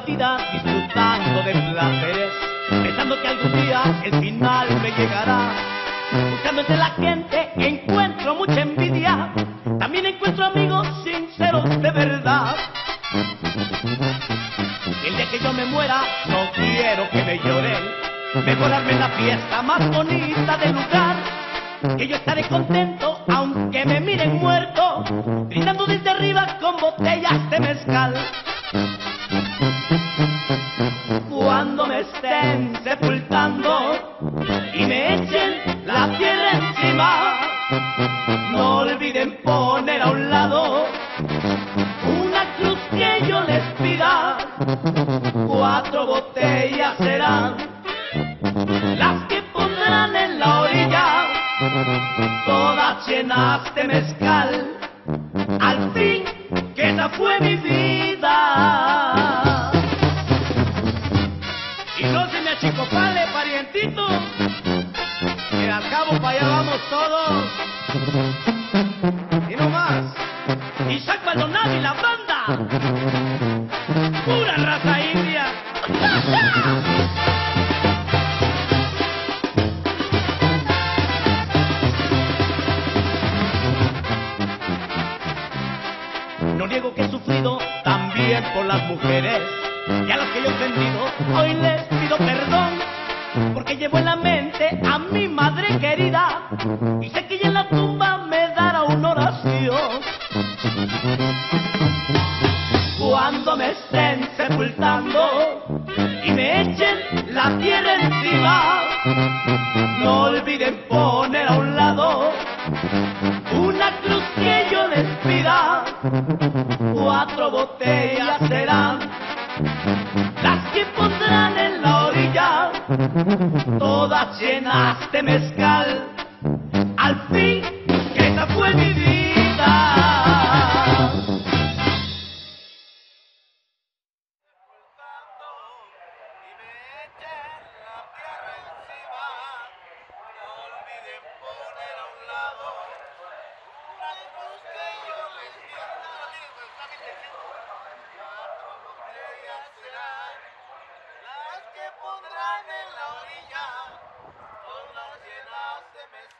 vida disfrutando de placeres, pensando que algún día el final me llegará. Buscando entre la gente encuentro mucha envidia, también encuentro amigos sinceros de verdad. El día que yo me muera no quiero que me lloren, mejor hazme la fiesta más bonita del lugar, que yo estaré contento aunque me miren muerto, brindando desde arriba con botellas de mezcal. Cuando me estén sepultando y me echen la tierra encima, no olviden poner a un lado una cruz que yo les pida. 4 botellas serán las que pondrán en la orilla, todas llenas de mezcal. Al fin, que esa fue mi vida. Y no se me achicopale, parientito, que al cabo para allá vamos todos. Y no más. Isaac Maldonado y la banda, pura raza india. No niego que he sufrido también por las mujeres, y a las que yo he ofendido hoy les pido perdón, porque llevo en la mente a mi madre querida y sé que ella en la tumba me dará una oración. Cuando me estén sepultando y me echen la tierra encima, no olviden poner a un lado una cruz que yo les pida. 4 botellas serán las que pondrán en la orilla, todas llenas de mezcal. Al fin, que esa fue mi vida. Pondrán en la orilla, todas llenas de mezcal.